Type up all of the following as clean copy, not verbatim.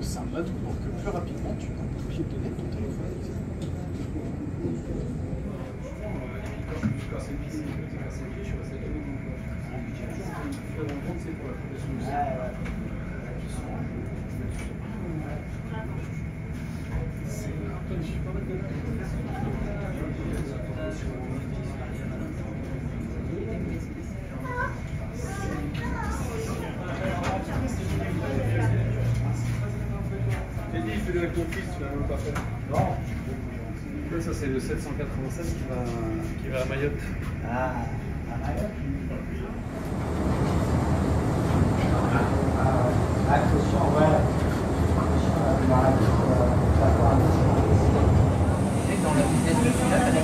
c'est un mode pour que plus rapidement tu piétonnes ton téléphone. Avec ton fils, tu l'as même pas fait. Non. Ça c'est le 787 qui va à Mayotte. Ah, à Mayotte. Attention, ouais. Dans la vitesse de pilote à la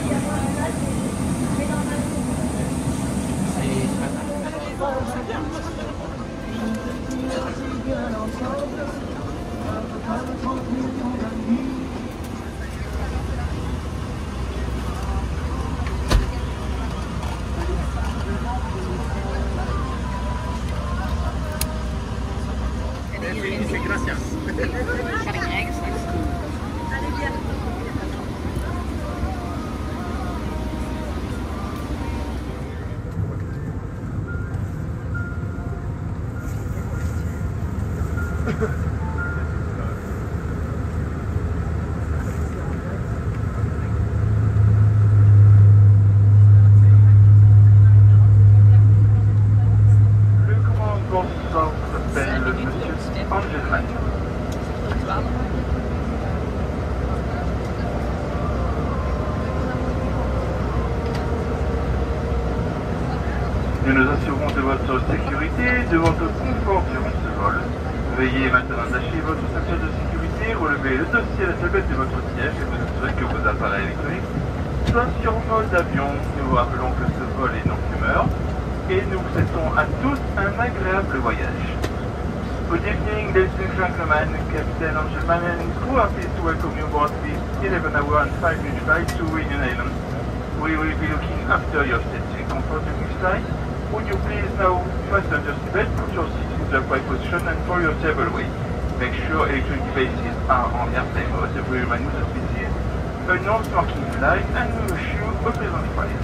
Nous nous assurons de votre sécurité et de votre confort durant ce vol. Veuillez maintenant attacher votre ceinture de sécurité, relever le dossier à la tablette de votre siège et vous assurer que vos appareils électroniques soient sur mode avion. Nous vous rappelons que ce vol est non-fumeur et nous vous souhaitons à tous un agréable voyage. Good evening, ladies and gentlemen. Captain Angel Mannen and crew are pleased to welcome you aboard this 11-hour and 5-minute flight to Union Island. We will be looking after your safety and comfort during this flight. Would you please now fasten your seatbelt, put your seat in the upright position and follow your table weight. Make sure electronic devices are on airplane mode. We remind you that this is a non-smoking flight and we wish you a pleasant flight.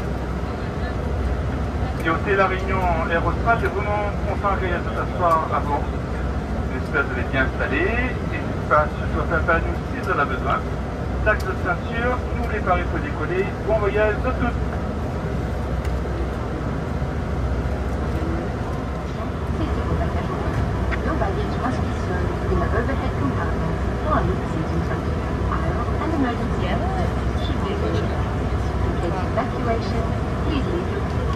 Et hôtel La Réunion Aérostral est vraiment content agréable de s'asseoir à bord. J'espère que vous êtes bien installés. N'hésitez pas, si vous avez pas nous si vous en avez besoin. Sac de ceinture, n'oubliez pas il faut décoller. Bon voyage à tous. Overhead compartment, one seating 20 aisle and emergency exit should be available. In case of evacuation, please leave your seat.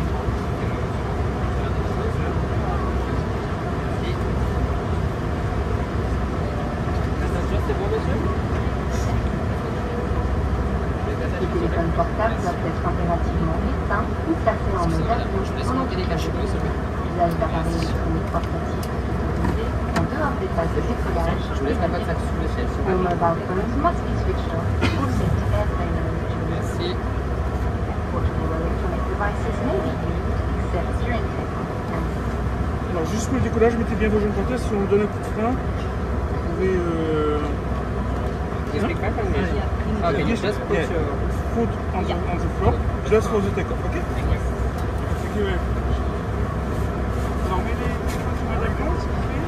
Les téléphones portables doivent être impérativement éteints ou placés en mode avion pendant toute la journée. L'usage d'appareils électroniques portatifs en dehors des phases de décollage, vos mobile phones must be switched off or set to airplane mode. Portable electronic devices may be used except during takeoff. Alors juste pour le décollage, mettez bien vos jambes par terre. Si on donne un coup de frein, vous pouvez... Okay, you just put your foot on the floor, just for the takeoff, okay? Thank you very much. Alors, mettez les d'accord, s'il vous plaît.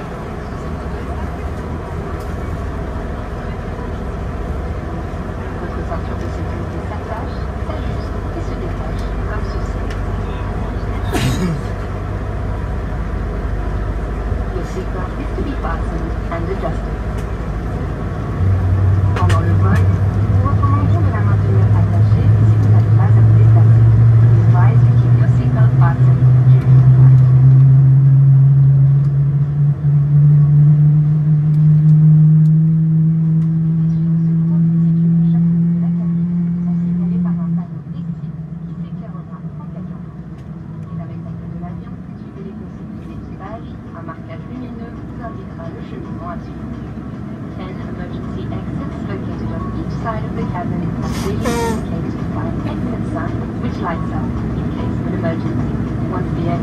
Votre ceinture de sécurité s'attache, s'ajuste et se détache comme ceci. Your seatbelt is to be fastened and adjusted. Pendant le vol, nous recommandons de la maintenir attachée si vous n'avez pas à vous déplacer. Advise to keep your seatbelt fastened during the flight.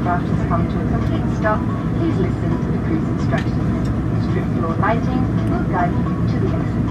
Lighting will guide you to the exit.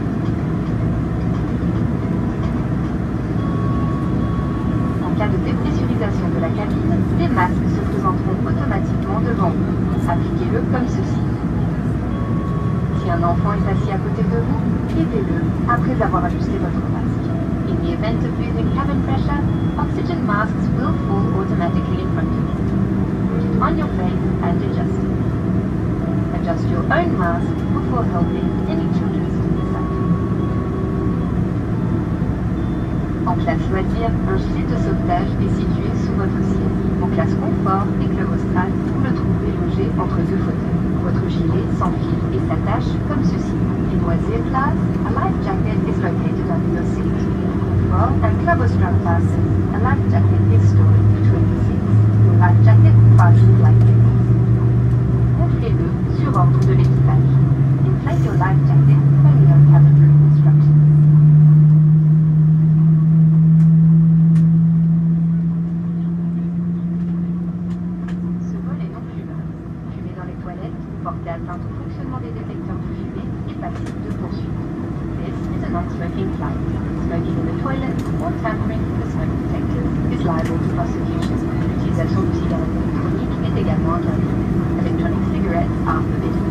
En cas de dépressurisation de la cabine, des masques se présenteront automatiquement devant vous. Appliquez-le comme ceci. Si un enfant est assis à côté de vous, aidez-le après avoir ajusté votre masque. In the event of losing cabin pressure, oxygen masks will fall automatically in front of you. Put it on your face and adjust it. Adjust your own mask before helping any children beside you. En classe loisir, un gilet de sauvetage est situé sous votre siège. En classe confort et club austral, vous le trouverez logé entre deux fauteuils. Votre gilet s'enfile et s'attache comme ceci. In loisir class, a life jacket is located under your seat. Confort and club austral classes, a life jacket is stored between the seats. Your life jacket fastens like this. Gonflez-le sur ordre de l'équipage. Inflate your life jacket following your cabin crew instructions. Ce vol est non fumeur. Fumer dans les toilettes, porter atteinte au fonctionnement des détecteurs de fumée est passible de poursuite. This is a non-smoking flight. Smoking in the toilet or tampering with the smoke detectors is liable to prosecution. L'utilisation de cigarettes électroniques est également interdite. Electronic cigarettes are forbidden.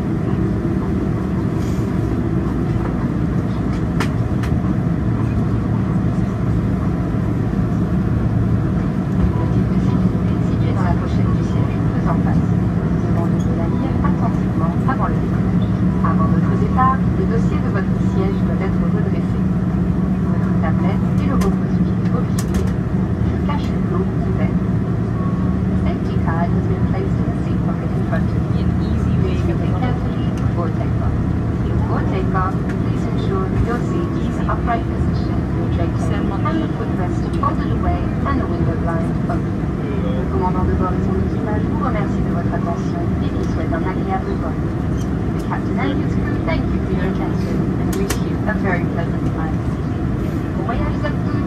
Le type de sécurité situé dans la pochette du siège faisant face. Demandez de la lire attentivement avant le décollage. Avant votre départ, le dossier de votre siège doit être redressé. Votre tablette et le repose-pied obliqué. Le cache-flot ouvert. The safety card has been placed in the seat pocket in front of you. An easy way Please of think carefully before takeoff. Before takeoff, please ensure your seat is in upright position. Your tray table and the footrest folded away and the window blind open. Le commandant de bord et son équipage vous remercie de votre attention et vous souhaite un agréable vol. The captain and his crew thank you for your attention and wish you a very pleasant flight. Bon voyage à tous!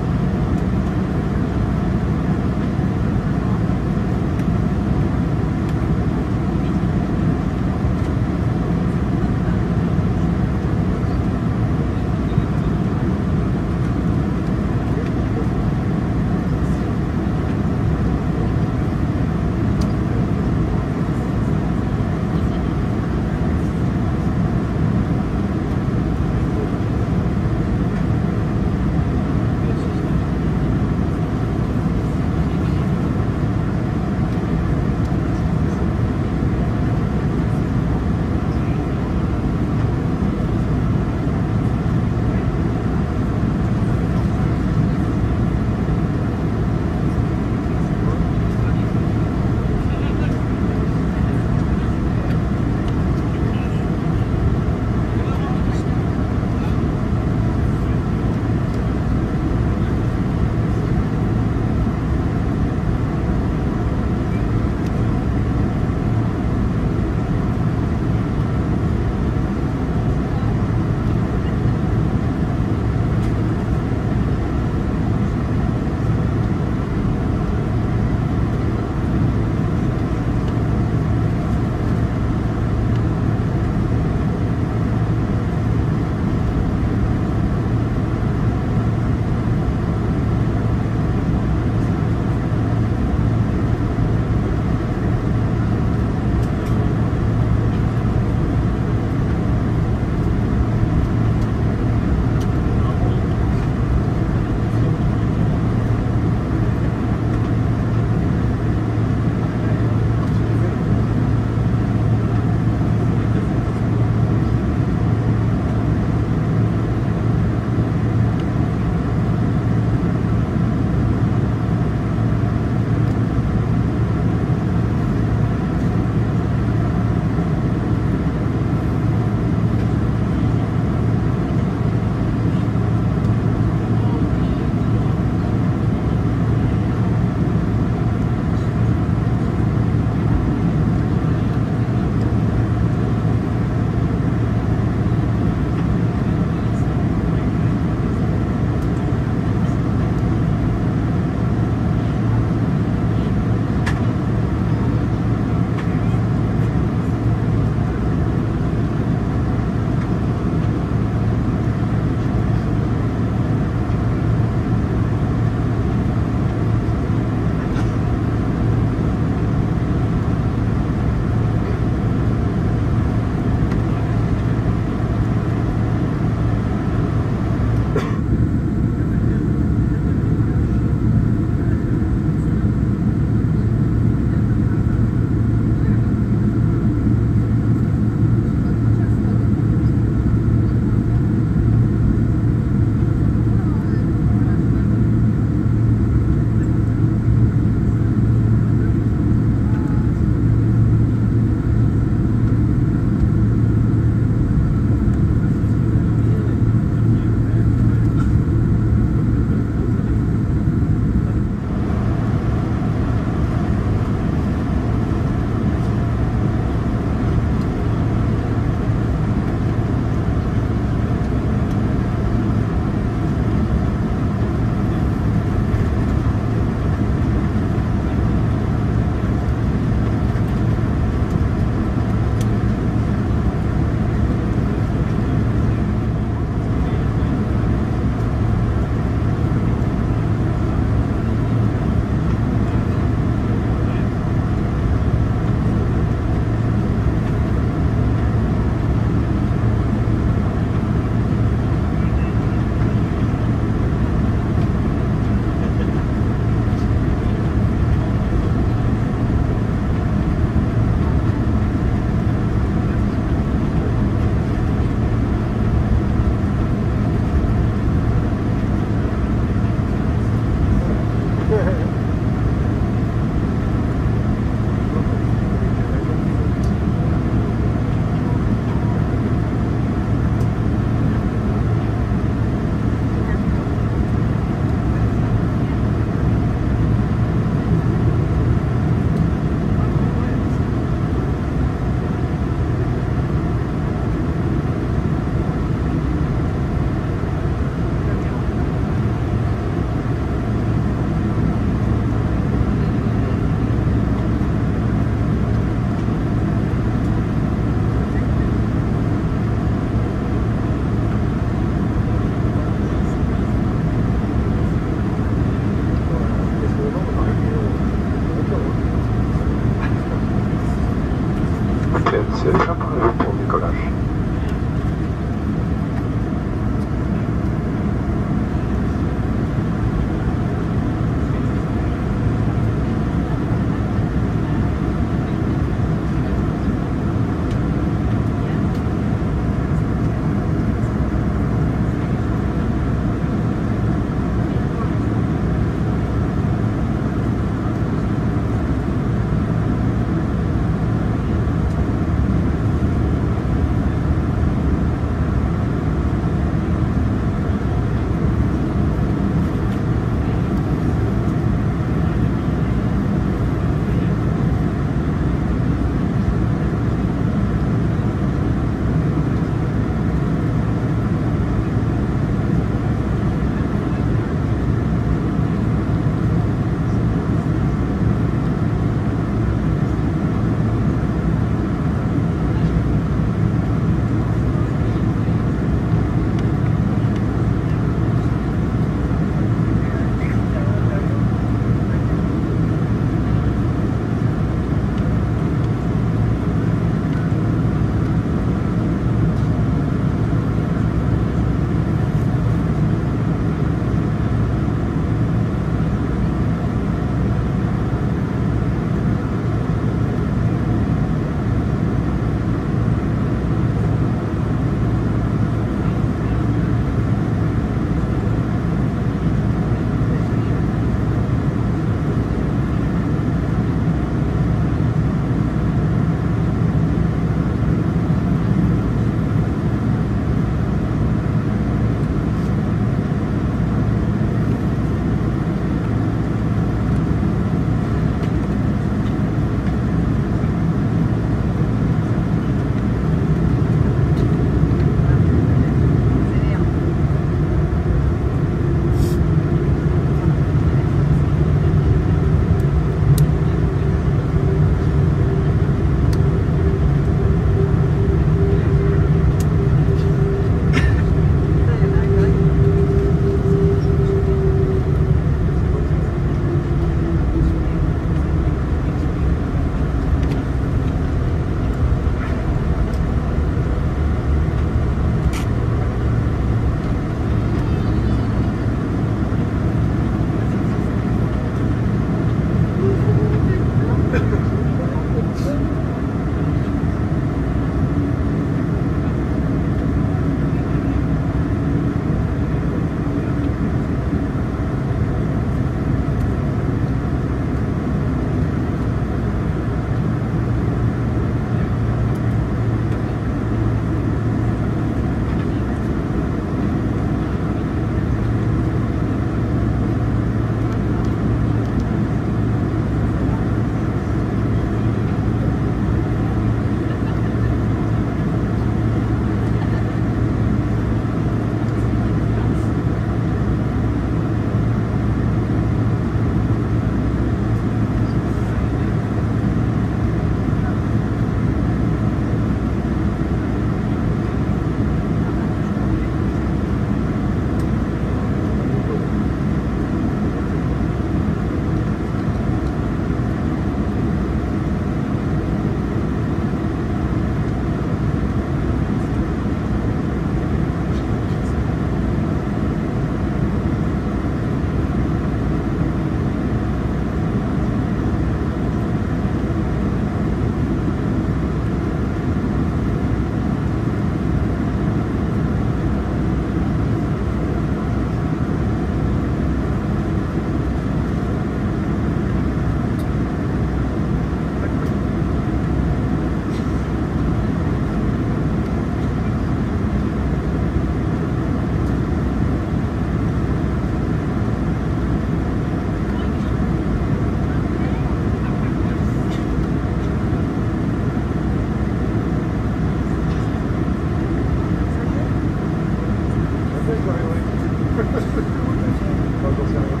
j'en sais rien.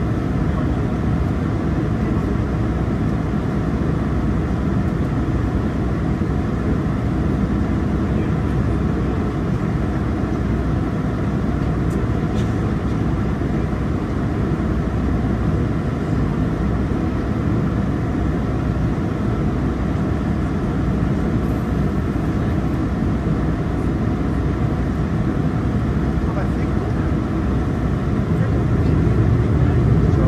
Ça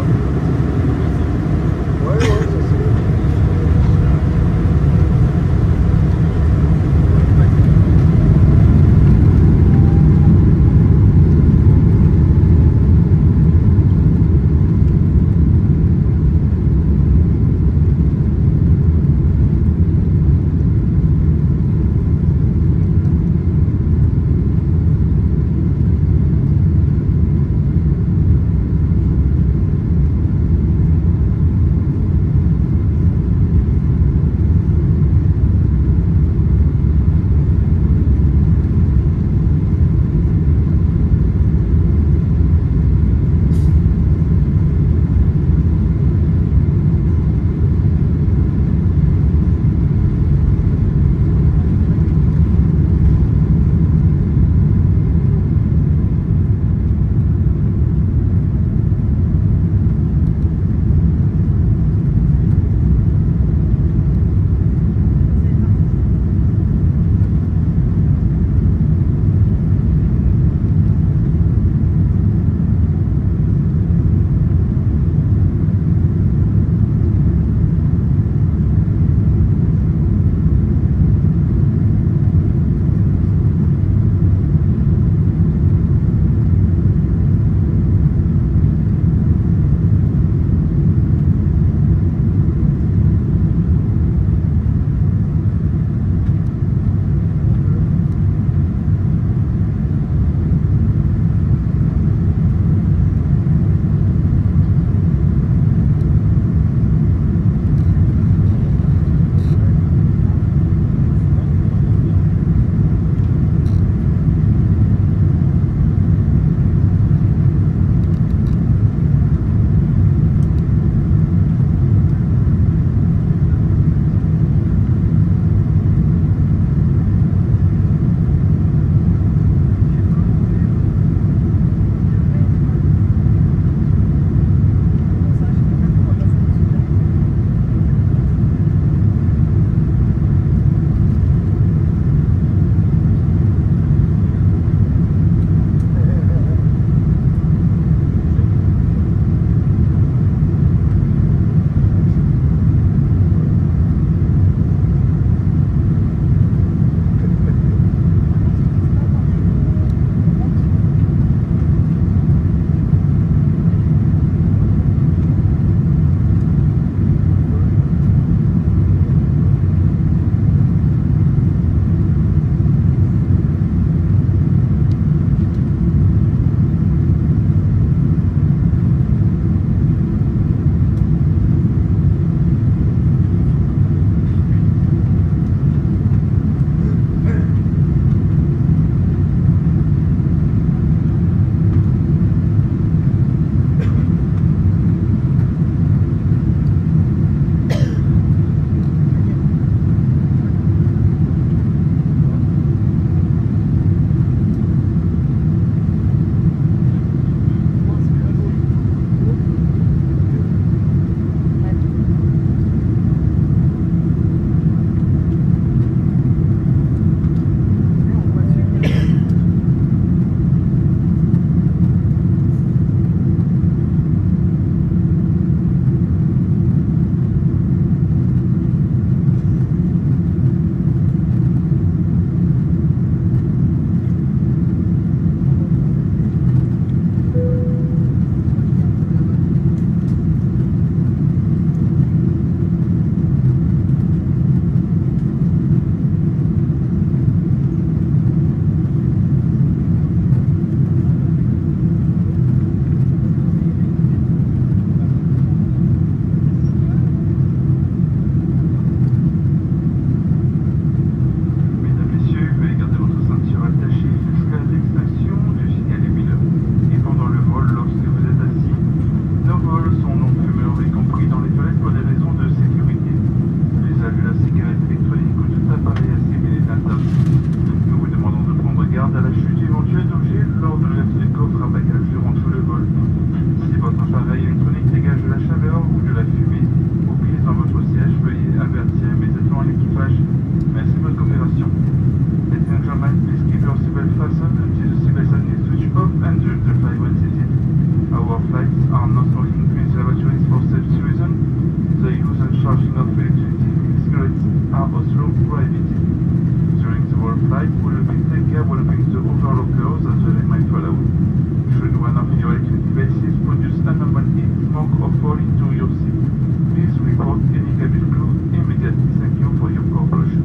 charging of electricity cigarettes are also prohibited. During the whole flight, we will take care of the overlockers as well as might follow. Should one of your electric devices produce abnormal heat, smoke or fall into your seat, please report any cabin crew immediately. Thank you for your cooperation.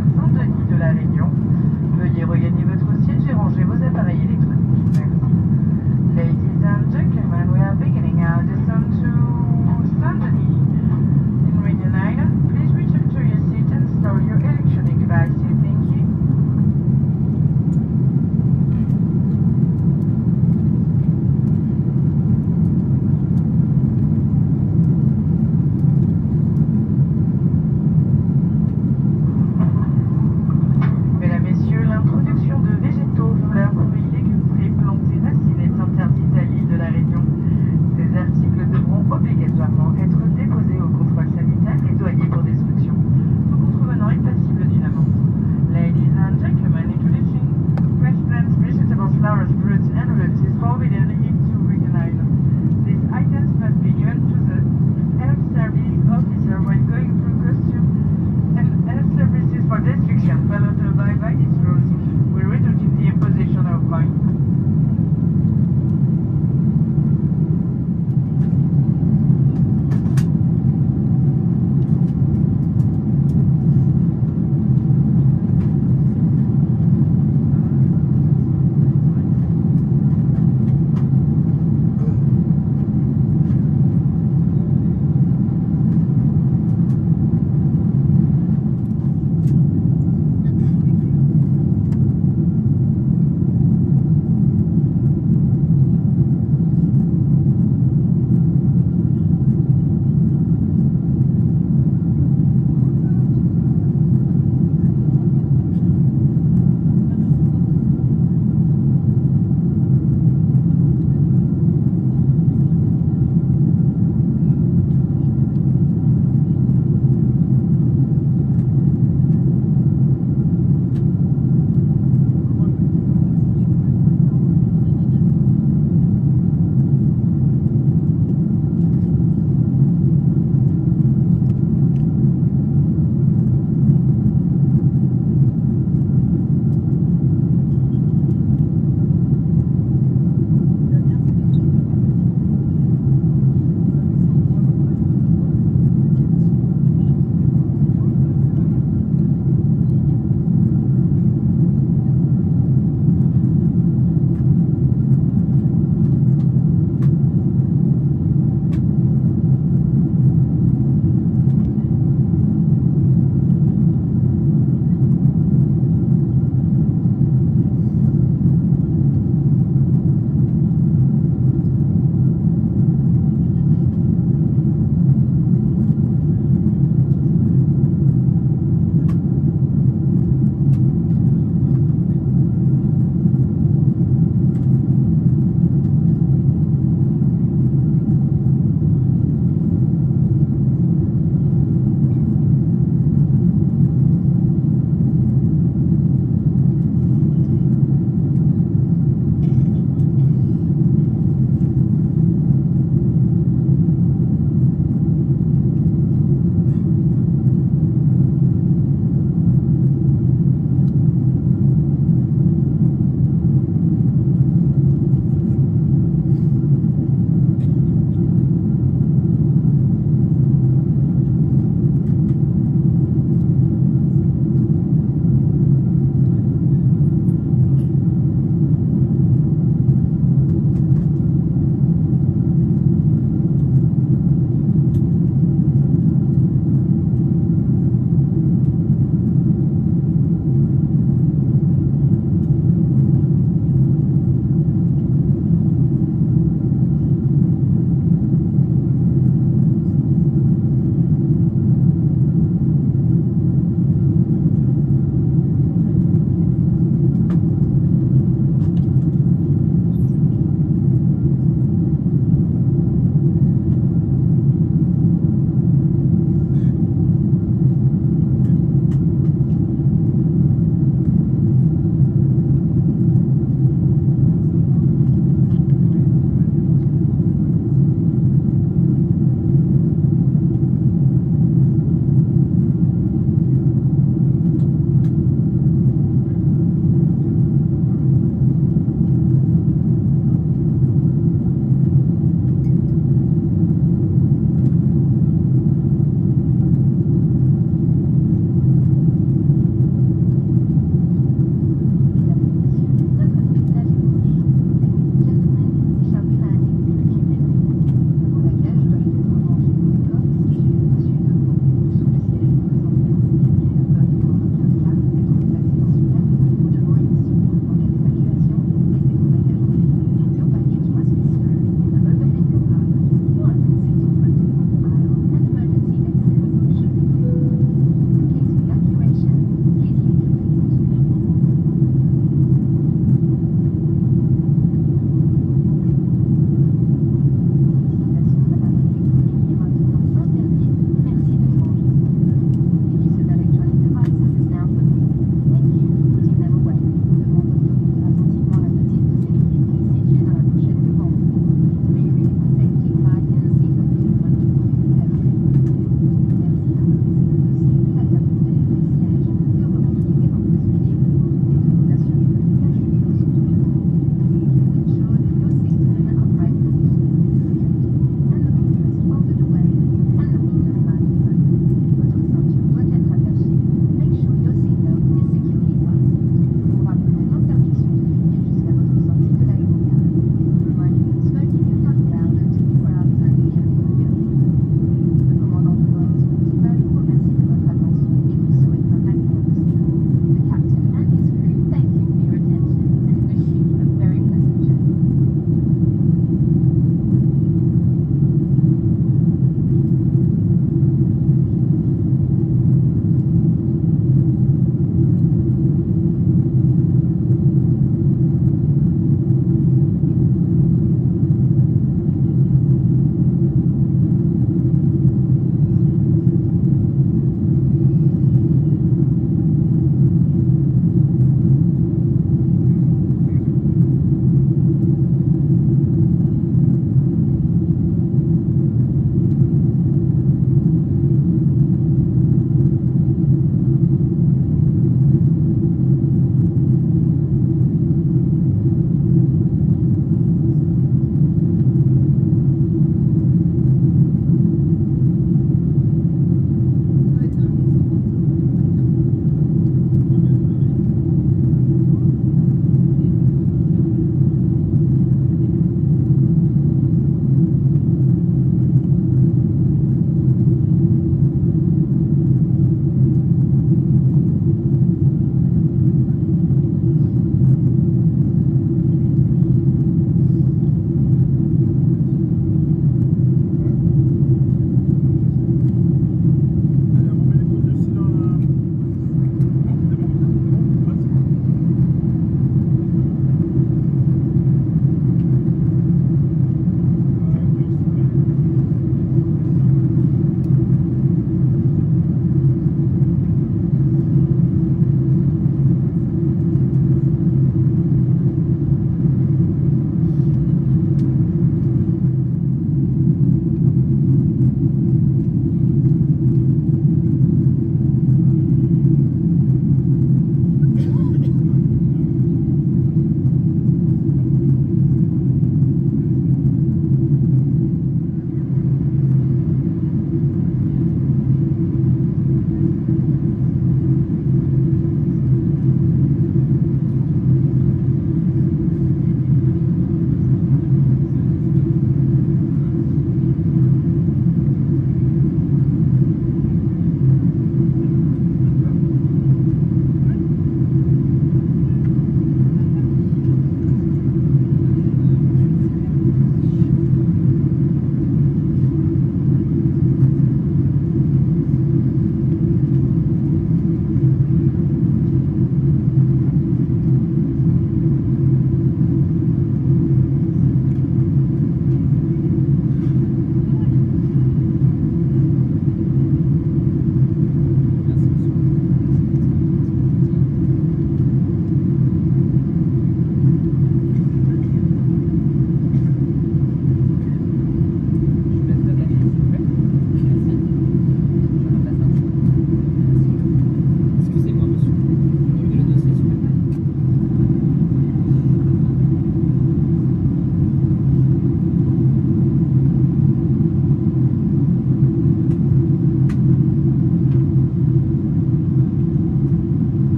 gare Saint-Denis de La Réunion. Veuillez regagner votre siège et ranger vos appareils électroniques. Merci. Ladies and gentlemen, we are beginning our descent to Saint-Denis in Réunion Island. Please return to your seat and store your electronic devices. Thank you. Mesdames, Messieurs, l'introduction de végétaux, fleurs, fruits, légumes frais, plantés, racines est interdite à l'île de La Réunion.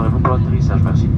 préparez-vous pour l'atterrissage, merci.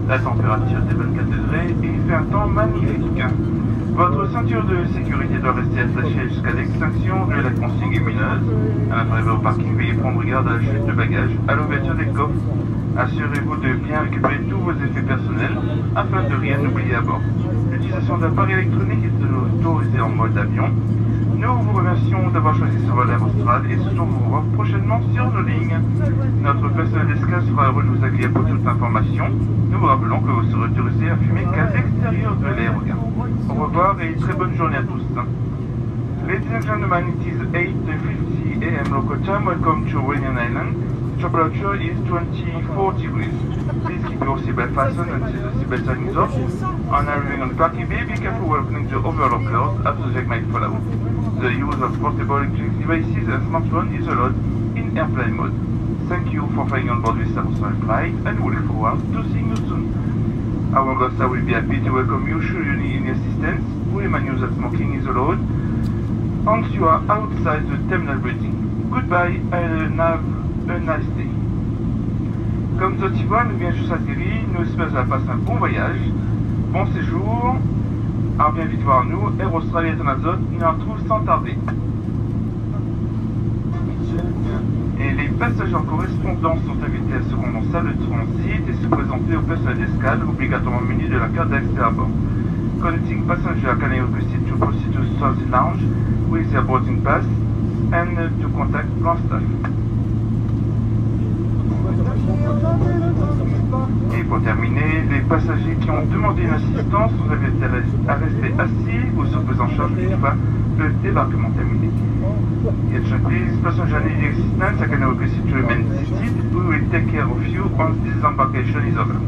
La température est de 24 degrés et il fait un temps magnifique. Votre ceinture de sécurité doit rester attachée jusqu'à l'extinction de la consigne lumineuse. À l'intérieur du parking, veuillez prendre garde à la chute de bagages, à l'ouverture des coffres. Assurez-vous de bien récupérer tous vos effets personnels afin de rien oublier à bord. L'utilisation d'appareils électroniques est autorisée en mode avion. Nous vous remercions d'avoir choisi ce vol Air Austral et souhaitons vous revoir prochainement sur nos lignes. Notre personnel d'escale sera heureux de vous accueillir pour toute information. Nous vous rappelons que vous serez autorisé à fumer qu'à l'extérieur de l'aérogare. Au revoir et très bonne journée à tous. Ladies and gentlemen, it is 8:50 a.m. local time. Welcome to Réunion Island. Temperature is 24 degrees. Please keep your seatbelt fastened until the seatbelt sign is off. On arriving on parking bay, be careful when opening the overlock doors as the jack might fall out. The use of portable electronic devices and smartphone is allowed in airplane mode. Thank you for flying on board this Air flight and we look forward to seeing you soon. Our guests will be happy to welcome you should you need any assistance. We remind you that smoking is allowed once you are outside the terminal building. Goodbye and have a nice day. Comme Zotivois nous vient juste atterrir, nous espérons qu'elle passe un bon voyage, bon séjour. Alors bien vite voir nous, Air Austral et Azote, nous en retrouvent sans tarder. Et les passagers en correspondance sont invités à se rendre en salle de transit et se présenter au personnel d'escale, obligatoirement muni de la carte d'accès à bord. Connecting passengers can be requested to proceed to transit lounge with their boarding pass and to contact ground staff. Et pour terminer, les passagers qui ont demandé une assistance sont invités à rester assis ou se prise en charge une fois le débarquement terminé. Attention please, passenger needing assistance can be requested to remain seated. We will take care of you once disembarkation is over.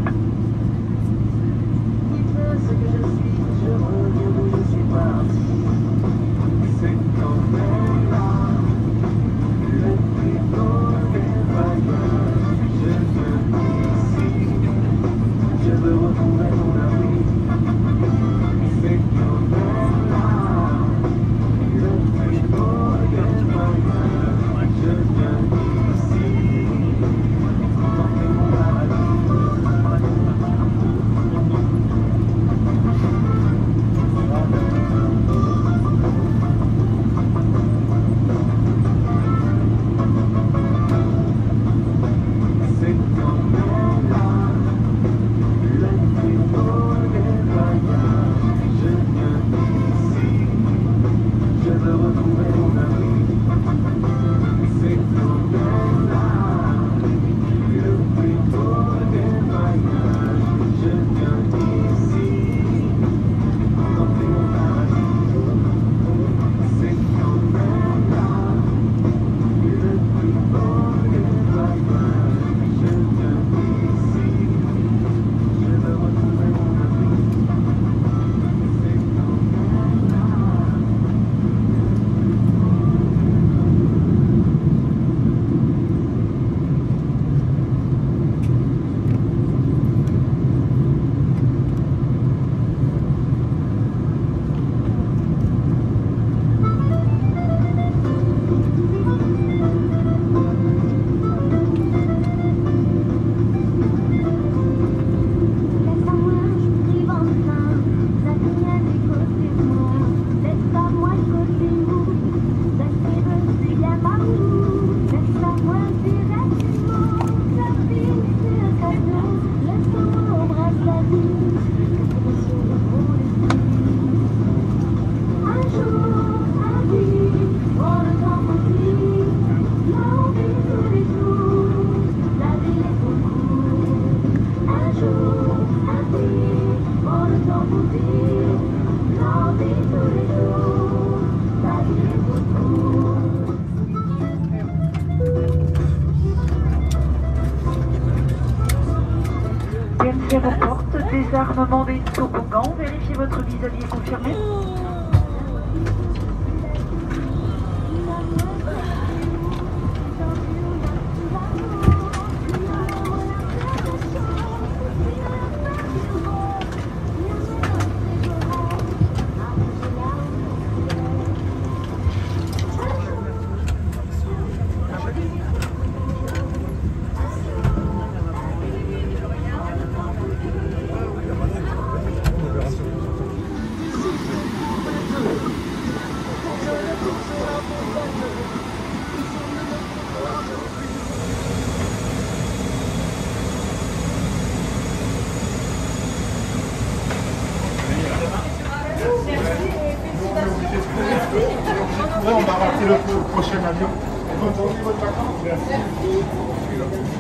Vérifiez vos portes, désarmement des toboggans, vérifiez votre vis-à-vis confirmé. va rater le prochain avion. Bonne journée, bonne vacances. Merci.